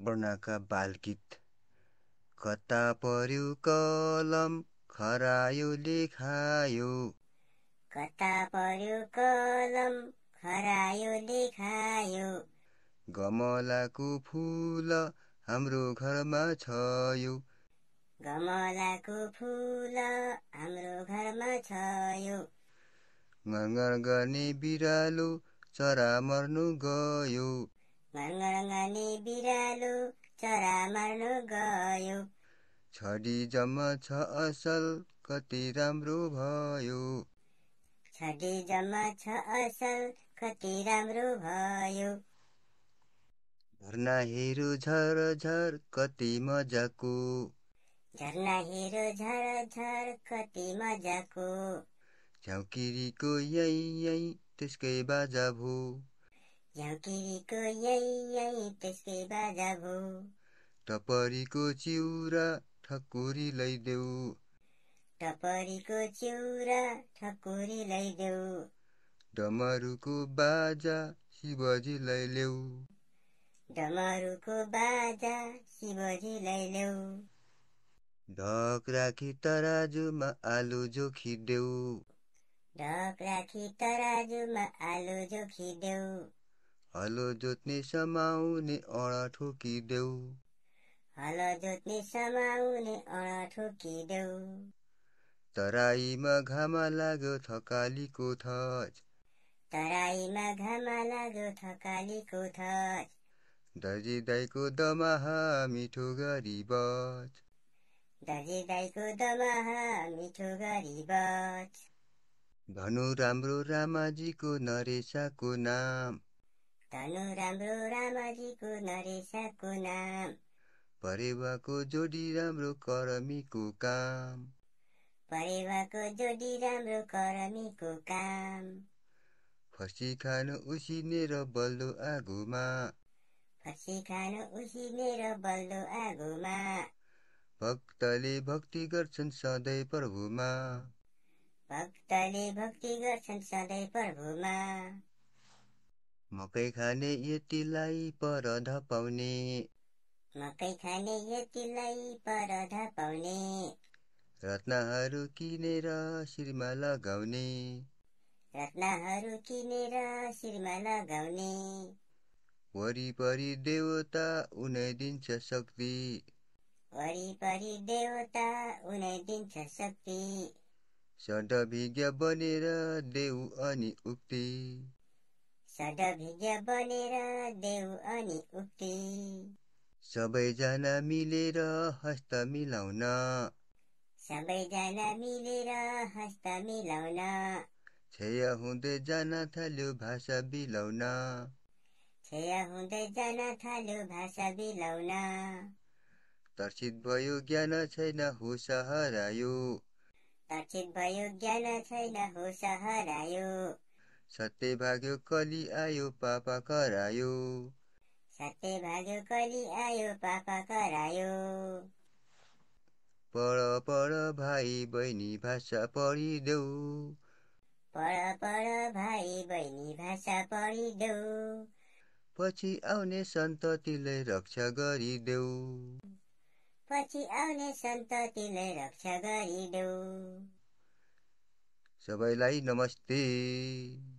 वर्णका बालगीत। कता पर्यो कलम खरायो लेखायो, कता पर्यो कलम खरायो लेखायो, गमलाको फूल हाम्रो घरमा छयो, गमलाको फूल हाम्रो घरमा छयो, ngर्ngर गर्ने बिरालो चरा मर्नु गयो, गनगने बिरालो चरा मर्नु गयो, छडी जम्मा छ असल कति राम्रो भयो, छडी जम्मा छ असल कति राम्रो भयो, झरना हेरो झरझर कति मजाको, झरना हेरो झरझर कति मजाको, झ्याउकिरीको यही यही त्यसकै बाजा भो, झ्याउकिरीको यही त्यसकै बाजा भो, टपरीको चिउरा ठकुरी लैदेऊ, टपरीको चिउरा ठकुरी लैदेऊ, डमरुको बाजा शिवजीलाई ल्याऊ, डमरुको बाजा शिवजीलाई ल्याऊ, ढक राखी तराजुमा आलु जोखिदेऊ, ढक राखी तराजुमा आलु जोखिदेऊ, हलो जोत्ने समाउने अँडा ठोकिदेऊ, हलो जोत्ने समाउने अँडा ठोकिदेऊ, तराईमा घामा लाग्यो थकालीको थच, तराईमा घामा लाग्यो थकालीको थच, दर्जी दाइको दमाहा मिठो गरी बच, दर्जी दाइको दमाहा मिठो गरी बच, धनु राम्रो रामाजीको नरेसाको नाम, धनु राम्रो रामाजीको नरेसाको नाम, परेवाको जोडी राम्रो करमीको काम, परेवाको जोडी राम्रो करमीको काम, फर्सी खानु उसिनेर बल्दो आगोमा, फर्सी खानु उसिनेर बल्दो आगोमा, भक्तले भक्ति गर्छन् सधैँ प्रभुमा, भक्तले भक्ति गर्छन् सधैँ प्रभुमा, मकै खाने यतिलाई पर धपाउने, मकै खाने यतिलाई पर धपाउने, रत्नहरू किनेर शिरमा लगाउने, रत्नहरू किनेर शिरमा लगाउने, वरिपरि देवता उनै दिन्छ शक्ति, वरिपरि देवता उनै दिन्छ शक्ति, षड्भिज्ञ बनेर देऊ अनि उक्ति, षड्भिज्ञ बनेर देऊ अनि उक्ति, सबैजना मिलेर हस्त मिलाउन, सबैजना मिलेर हस्त मिलाउन, क्षय हुँदै जान थाल्यो भाषा बिलाउन, क्षय हुँदै जान थाल्यो भाषा बिलाउन, तर्सित भयो ज्ञान छैन होस हरायो, तर्सित भयो ज्ञान छैन होस हरायो, सत्य भाग्यो कली आयो पापा करायो, सत्य भाग्यो कली आयो पापा करायो, पढ पढ भाइ बहिनी भाषा पढिदेऊ, पढ पढ भाइ बहिनी भाषा पढिदेऊ, पछि आउने सन्ततिलाई रक्षा गरिदेऊ, पछि आउने सन्ततिलाई रक्षा गरिदेऊ। सबैलाई नमस्ते।